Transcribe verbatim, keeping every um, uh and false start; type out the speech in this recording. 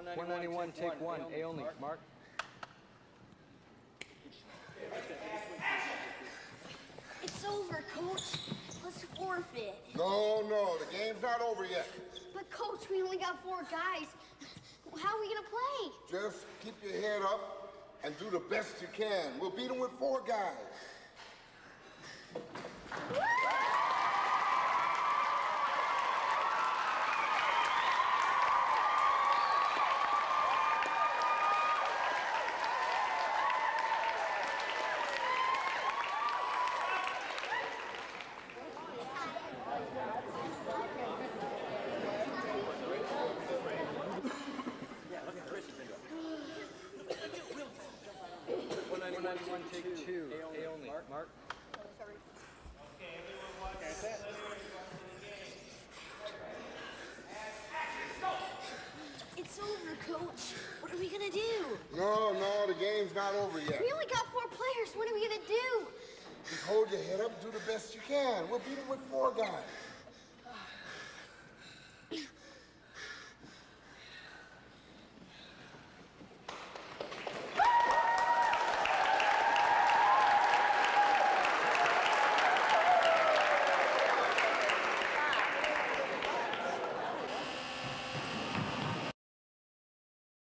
one ninety-one, take one, A only. Mark. It's over, Coach. Let's forfeit. No, no, the game's not over yet. But, Coach, we only got four guys. How are we going to play? Just keep your head up and do the best you can. We'll beat them with four guys. one ninety-one, take two, A only. Mark. Mark. It's over, Coach. What are we going to do? No, no, the game's not over yet. We only got four players. What are we going to do? Just hold your head up and do the best you can. We'll beat them with four guys.